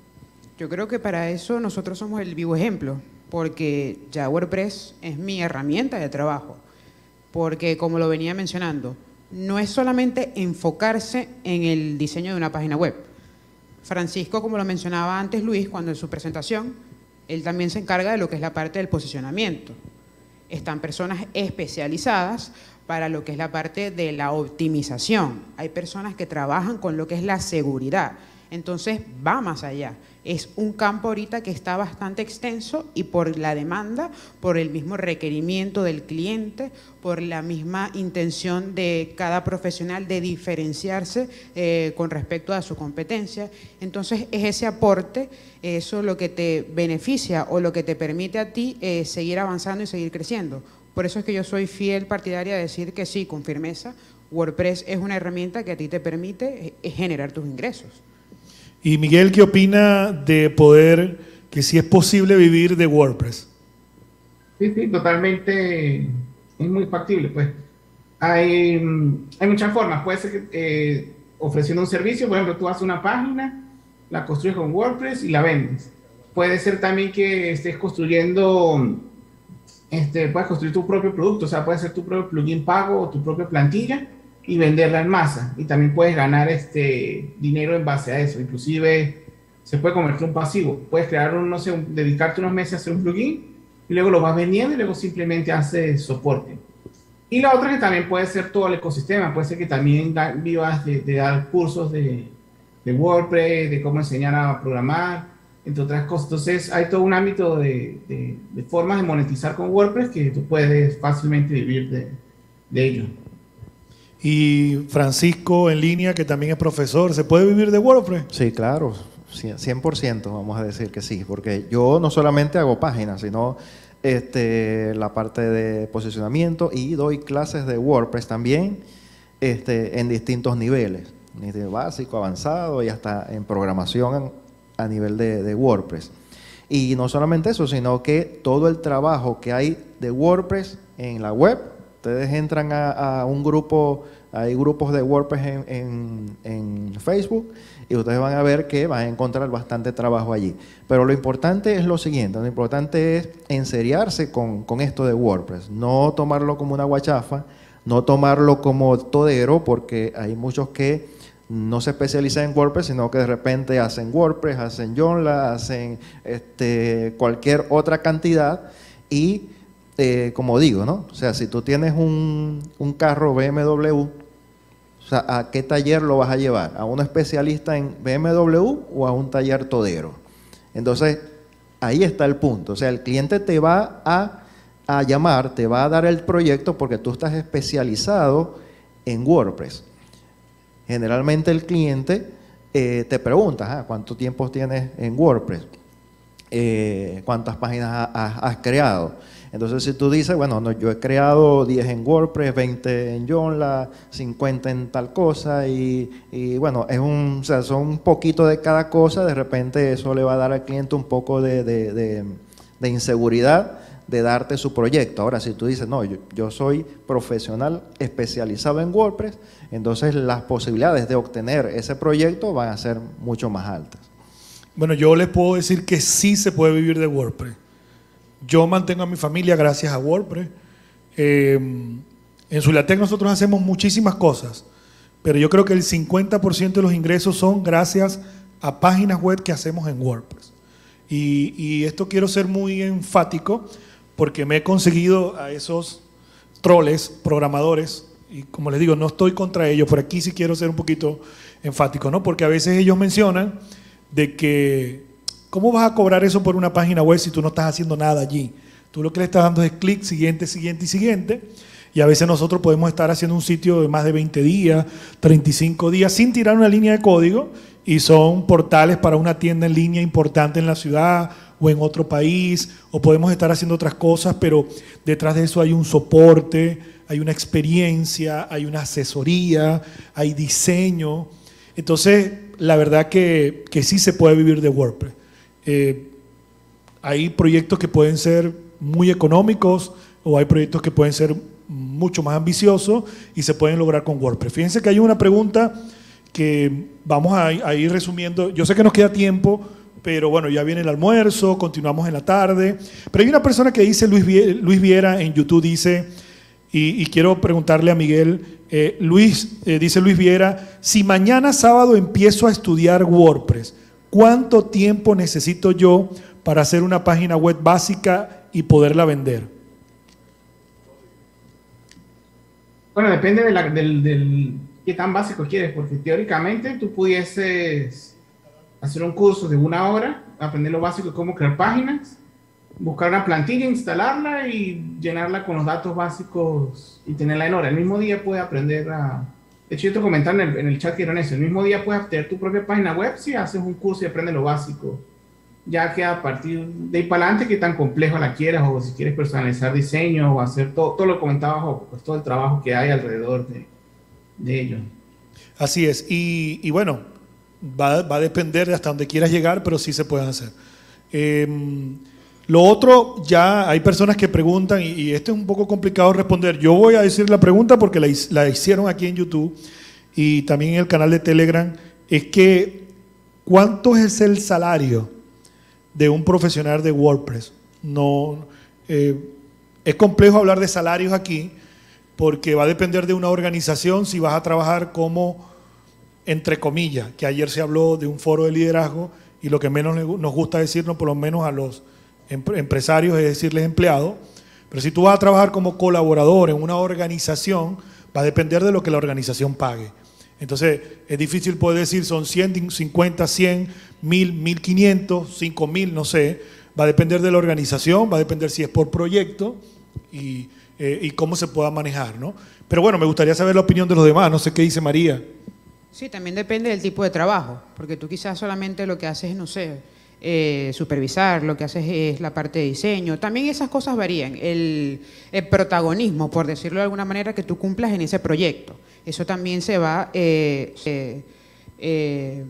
Yo creo que para eso nosotros somos el vivo ejemplo, porque ya WordPress es mi herramienta de trabajo, porque como lo venía mencionando, no es solamente enfocarse en el diseño de una página web. Francisco, como lo mencionaba antes Luis, cuando en su presentación, él también se encarga de lo que es la parte del posicionamiento. Están personas especializadas para lo que es la parte de la optimización. Hay personas que trabajan con lo que es la seguridad. Entonces va más allá. Es un campo ahorita que está bastante extenso y por la demanda, por el mismo requerimiento del cliente, por la misma intención de cada profesional de diferenciarse eh, con respecto a su competencia. Entonces es ese aporte, eso lo que te beneficia o lo que te permite a ti eh, seguir avanzando y seguir creciendo. Por eso es que yo soy fiel partidaria de decir que sí, con firmeza, WordPress es una herramienta que a ti te permite eh, generar tus ingresos. Y Miguel, ¿qué opina de poder, que si es posible vivir de WordPress? Sí, sí, totalmente, es muy factible, pues. Hay, hay muchas formas, puede ser que eh, ofreciendo un servicio, por ejemplo, tú haces una página, la construyes con WordPress y la vendes. Puede ser también que estés construyendo, este, puedes construir tu propio producto, o sea, puede ser tu propio plugin pago o tu propia plantilla, y venderla en masa, y también puedes ganar este dinero en base a eso. Inclusive se puede convertir en un pasivo, puedes crear un, no sé, un, dedicarte unos meses a hacer un plugin y luego lo vas vendiendo y luego simplemente haces soporte. Y la otra que también puede ser todo el ecosistema, puede ser que también da, vivas de, de dar cursos de, de WordPress, de cómo enseñar a programar, entre otras cosas. Entonces hay todo un ámbito de, de, de formas de monetizar con WordPress que tú puedes fácilmente vivir de, de ello. Y Francisco en línea, que también es profesor, ¿se puede vivir de WordPress? Sí, claro, cien por ciento vamos a decir que sí, porque yo no solamente hago páginas, sino este, la parte de posicionamiento y doy clases de WordPress también este, en distintos niveles, nivel básico, avanzado y hasta en programación a nivel de, de WordPress. Y no solamente eso, sino que todo el trabajo que hay de WordPress en la web, ustedes entran a, a un grupo, hay grupos de WordPress en, en, en Facebook y ustedes van a ver que van a encontrar bastante trabajo allí. Pero lo importante es lo siguiente, lo importante es enseriarse con, con esto de WordPress, no tomarlo como una guachafa, no tomarlo como todero, porque hay muchos que no se especializan en WordPress, sino que de repente hacen WordPress, hacen Joomla, hacen este, cualquier otra cantidad y Eh, como digo, ¿no? O sea, si tú tienes un, un carro B M W, o sea, ¿a qué taller lo vas a llevar? ¿A un especialista en B M W o a un taller todero? Entonces, ahí está el punto. O sea, el cliente te va a, a llamar, te va a dar el proyecto porque tú estás especializado en WordPress. Generalmente el cliente eh, te pregunta, ah, ¿cuánto tiempo tienes en WordPress? Eh, ¿Cuántas páginas has, has creado? Entonces, si tú dices, bueno, no, yo he creado diez en WordPress, veinte en Joomla, cincuenta en tal cosa, y, y bueno, es un, o sea, son un poquito de cada cosa, de repente eso le va a dar al cliente un poco de, de, de, de inseguridad de darte su proyecto. Ahora, si tú dices, no, yo, yo soy profesional especializado en WordPress, entonces las posibilidades de obtener ese proyecto van a ser mucho más altas. Bueno, yo les puedo decir que sí se puede vivir de WordPress. Yo mantengo a mi familia gracias a WordPress. Eh, en Zuliatec nosotros hacemos muchísimas cosas, pero yo creo que el cincuenta por ciento de los ingresos son gracias a páginas web que hacemos en WordPress. Y, y esto quiero ser muy enfático porque me he conseguido a esos troles, programadores, y como les digo, no estoy contra ellos, por aquí sí quiero ser un poquito enfático, ¿no? Porque a veces ellos mencionan de que, ¿cómo vas a cobrar eso por una página web si tú no estás haciendo nada allí? Tú lo que le estás dando es clic, siguiente, siguiente y siguiente, y a veces nosotros podemos estar haciendo un sitio de más de veinte días, treinta y cinco días, sin tirar una línea de código, y son portales para una tienda en línea importante en la ciudad o en otro país, o podemos estar haciendo otras cosas, pero detrás de eso hay un soporte, hay una experiencia, hay una asesoría, hay diseño. Entonces, la verdad que, que sí se puede vivir de WordPress. Eh, hay proyectos que pueden ser muy económicos o hay proyectos que pueden ser mucho más ambiciosos y se pueden lograr con WordPress. Fíjense que hay una pregunta que vamos a, a ir resumiendo. Yo sé que nos queda tiempo, pero bueno, ya viene el almuerzo, continuamos en la tarde. Pero hay una persona que dice, Luis Viera, Luis Viera en YouTube dice, y, y quiero preguntarle a Miguel, eh, Luis, eh, dice Luis Viera, si mañana sábado empiezo a estudiar WordPress, ¿cuánto tiempo necesito yo para hacer una página web básica y poderla vender? Bueno, depende de la, del, del qué tan básico quieres, porque teóricamente tú pudieses hacer un curso de una hora, aprender lo básico de cómo crear páginas, buscar una plantilla, instalarla y llenarla con los datos básicos y tenerla en hora. El mismo día puedes aprender a... De hecho, yo te comentaba en el, en el chat que era eso. El mismo día puedes tener tu propia página web si haces un curso y aprendes lo básico. Ya que a partir de ahí para adelante, qué tan complejo la quieras, o si quieres personalizar diseño o hacer todo, todo lo que comentaba abajo, pues todo el trabajo que hay alrededor de, de ello. Así es. Y, y bueno, va, va a depender de hasta donde quieras llegar, pero sí se pueden hacer. Eh, lo otro, ya hay personas que preguntan, y, y esto es un poco complicado responder. Yo voy a decir la pregunta porque la, la hicieron aquí en YouTube y también en el canal de Telegram, es que ¿cuánto es el salario de un profesional de WordPress? No, eh, es complejo hablar de salarios aquí porque va a depender de una organización si vas a trabajar como, entre comillas, que ayer se habló de un foro de liderazgo y lo que menos nos gusta decirnos, por lo menos a los empresarios, es decirles empleados, pero si tú vas a trabajar como colaborador en una organización, va a depender de lo que la organización pague. Entonces, es difícil poder decir son ciento cincuenta, cien, mil, mil quinientos, cinco mil, no sé. Va a depender de la organización, va a depender si es por proyecto y, eh, y cómo se pueda manejar, ¿no? Pero bueno, me gustaría saber la opinión de los demás. No sé qué dice María. Sí, también depende del tipo de trabajo, porque tú quizás solamente lo que haces es, no sé, eh, supervisar, lo que haces es la parte de diseño. También esas cosas varían. El, el protagonismo, por decirlo de alguna manera, que tú cumplas en ese proyecto. Eso también se va, eh, se, eh,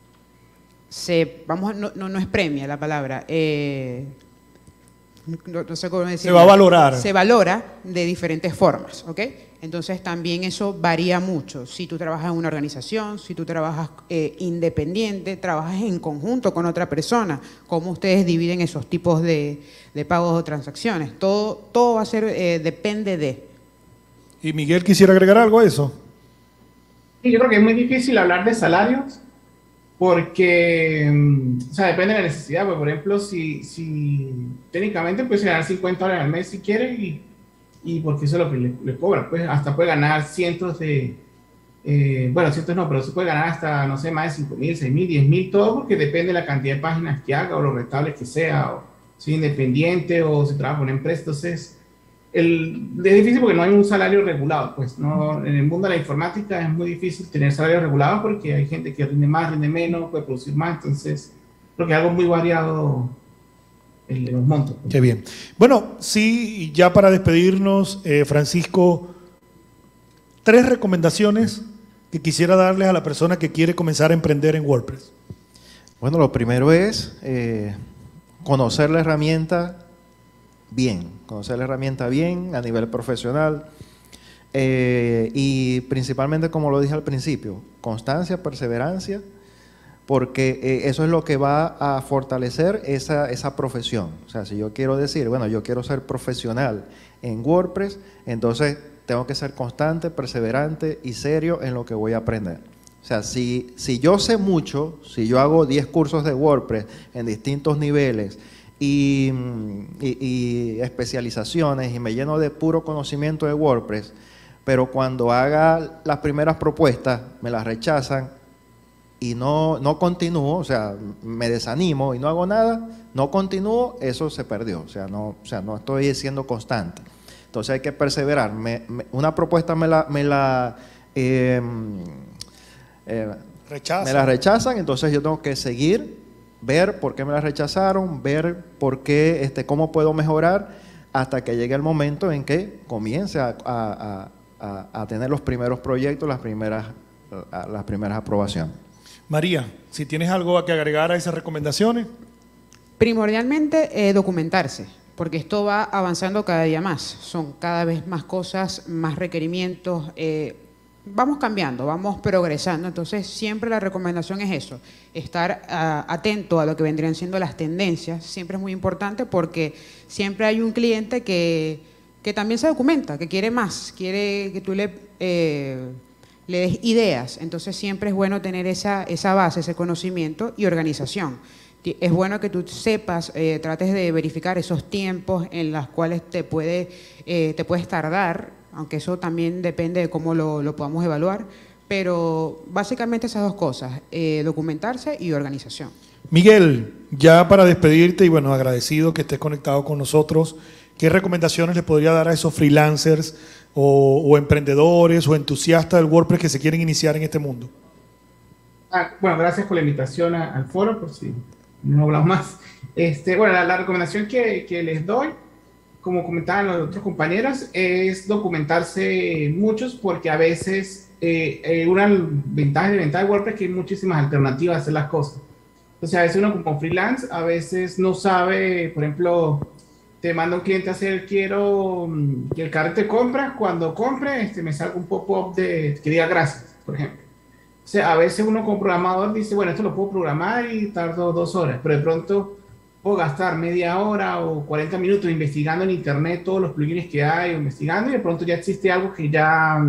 se, vamos, no, no, no es premia la palabra, eh, no, no sé cómo decirlo. Se va a valorar. Se valora de diferentes formas, ¿ok? Entonces también eso varía mucho. Si tú trabajas en una organización, si tú trabajas eh, independiente, trabajas en conjunto con otra persona, cómo ustedes dividen esos tipos de, de pagos o transacciones. Todo, todo va a ser, eh, depende de... ¿Y Miguel quisiera agregar algo a eso? Sí, yo creo que es muy difícil hablar de salarios porque, o sea, depende de la necesidad. Pues, por ejemplo, si, si técnicamente puedes ganar cincuenta dólares al mes si quieres y, y porque eso es lo que le, le cobra. Pues hasta puede ganar cientos de, eh, bueno, cientos no, pero se puede ganar hasta, no sé, más de cinco mil, seis mil, diez mil, todo porque depende de la cantidad de páginas que haga o lo rentable que sea, o si es independiente o si trabaja con una empresa. Entonces, El, es difícil porque no hay un salario regulado, pues no, en el mundo de la informática es muy difícil tener salarios regulados porque hay gente que rinde más, rinde menos, puede producir más, entonces creo que es algo muy variado el de los montos. Pues. Qué bien. Bueno, sí, ya para despedirnos, eh, Francisco, tres recomendaciones que quisiera darles a la persona que quiere comenzar a emprender en WordPress. Bueno, lo primero es, eh, conocer la herramienta bien, conocer la herramienta bien a nivel profesional eh, y principalmente, como lo dije al principio, constancia, perseverancia, porque eh, eso es lo que va a fortalecer esa, esa profesión. O sea, si yo quiero decir, bueno, yo quiero ser profesional en WordPress, entonces tengo que ser constante, perseverante y serio en lo que voy a aprender. O sea, si, si yo sé mucho, si yo hago diez cursos de WordPress en distintos niveles y, y, y especializaciones y me lleno de puro conocimiento de WordPress, pero cuando haga las primeras propuestas me las rechazan y no, no continúo, o sea, me desanimo y no hago nada, no continúo, eso se perdió. O sea, no, o sea, no estoy siendo constante. Entonces hay que perseverar. Me, me, una propuesta me la... Me la eh, eh, Rechaza. me la rechazan, entonces yo tengo que seguir, ver por qué me la rechazaron, ver por qué, este, cómo puedo mejorar, hasta que llegue el momento en que comience a, a, a, a tener los primeros proyectos, las primeras, las primeras aprobaciones. María, si tienes algo que agregar a esas recomendaciones. Primordialmente, eh, documentarse, porque esto va avanzando cada día más. Son cada vez más cosas, más requerimientos. Eh, vamos cambiando, vamos progresando. Entonces, siempre la recomendación es eso, estar uh, atento a lo que vendrían siendo las tendencias. Siempre es muy importante porque siempre hay un cliente que, que también se documenta, que quiere más, quiere que tú le... Eh, le des ideas. Entonces siempre es bueno tener esa, esa base, ese conocimiento y organización. Es bueno que tú sepas, eh, trates de verificar esos tiempos en los cuales te, puede, eh, te puedes tardar, aunque eso también depende de cómo lo, lo podamos evaluar, pero básicamente esas dos cosas, eh, documentarse y organización. Miguel, ya para despedirte y bueno, agradecido que estés conectado con nosotros, ¿qué recomendaciones le podría dar a esos freelancers o, o emprendedores o entusiastas del WordPress que se quieren iniciar en este mundo? Ah, bueno, gracias por la invitación a, al foro, por si no hablamos más. Este, bueno, la, la recomendación que, que les doy, como comentaban los otros compañeros, es documentarse muchos, porque a veces eh, eh, una ventaja de ventaja de WordPress es que hay muchísimas alternativas a hacer las cosas. Entonces, a veces uno como freelance, a veces no sabe, por ejemplo, te manda un cliente a hacer, quiero que el carrete compra, cuando compre, este, me salga un pop-up de que diga gracias, por ejemplo. O sea, a veces uno como programador dice, bueno, esto lo puedo programar y tardo dos horas, pero de pronto puedo gastar media hora o cuarenta minutos investigando en internet todos los plugins que hay, investigando, y de pronto ya existe algo que ya,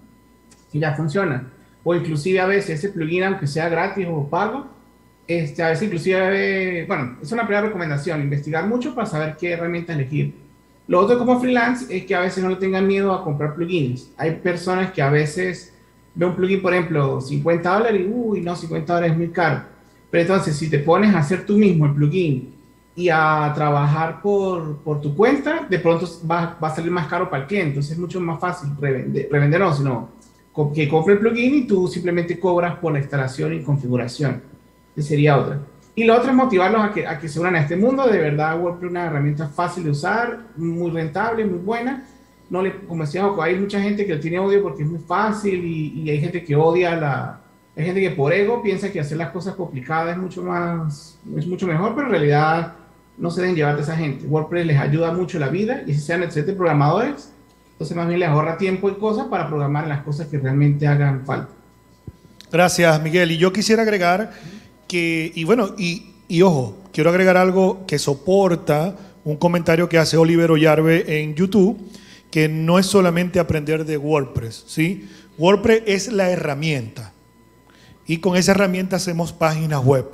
que ya funciona. O inclusive a veces ese plugin, aunque sea gratis o pago, Este, a veces inclusive, bueno, es una primera recomendación, investigar mucho para saber qué herramienta elegir. Lo otro como freelance es que a veces no le tengan miedo a comprar plugins. Hay personas que a veces ven un plugin, por ejemplo, cincuenta dólares y, uy, no, cincuenta dólares es muy caro. Pero entonces, si te pones a hacer tú mismo el plugin y a trabajar por, por tu cuenta, de pronto va, va a salir más caro para el cliente. Entonces es mucho más fácil revender, revender no, sino que compre el plugin y tú simplemente cobras por la instalación y configuración. Esa sería otra. Y lo otro es motivarlos a que, a que se unan a este mundo. De verdad, WordPress es una herramienta fácil de usar, muy rentable, muy buena. No le, como decía Joco, hay mucha gente que tiene odio porque es muy fácil y, y hay gente que odia la... Hay gente que por ego piensa que hacer las cosas complicadas es mucho más, es mucho mejor, pero en realidad no se deben llevar de esa gente. WordPress les ayuda mucho la vida y si sean excelentes programadores, entonces más bien les ahorra tiempo y cosas para programar las cosas que realmente hagan falta. Gracias, Miguel. Y yo quisiera agregar que, y bueno, y, y ojo, quiero agregar algo que soporta un comentario que hace Oliver Ollarve en YouTube, que no es solamente aprender de WordPress, ¿sí? WordPress es la herramienta. Y con esa herramienta hacemos páginas web.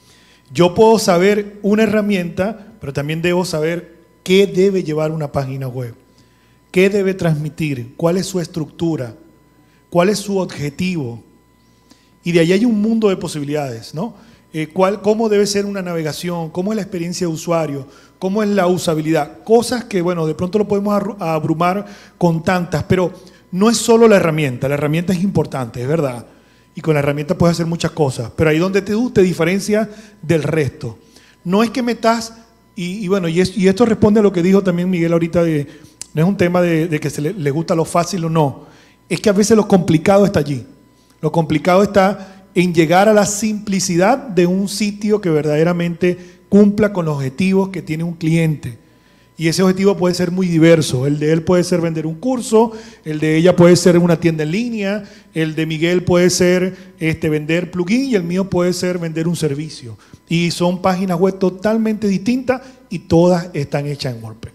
Yo puedo saber una herramienta, pero también debo saber qué debe llevar una página web, qué debe transmitir, cuál es su estructura, cuál es su objetivo. Y de ahí hay un mundo de posibilidades, ¿no? Eh, cuál, cómo debe ser una navegación, cómo es la experiencia de usuario, cómo es la usabilidad. Cosas que, bueno, de pronto lo podemos abrumar con tantas, pero no es solo la herramienta. La herramienta es importante, es verdad. Y con la herramienta puedes hacer muchas cosas, pero ahí donde te, te diferencia del resto. No es que metas, y, y bueno, y, es, y esto responde a lo que dijo también Miguel ahorita, de, no es un tema de, de que se le, le gusta lo fácil o no, es que a veces lo complicado está allí. Lo complicado está en llegar a la simplicidad de un sitio que verdaderamente cumpla con los objetivos que tiene un cliente. Y ese objetivo puede ser muy diverso. El de él puede ser vender un curso, el de ella puede ser una tienda en línea, el de Miguel puede ser este, vender plugin y el mío puede ser vender un servicio. Y son páginas web totalmente distintas y todas están hechas en WordPress.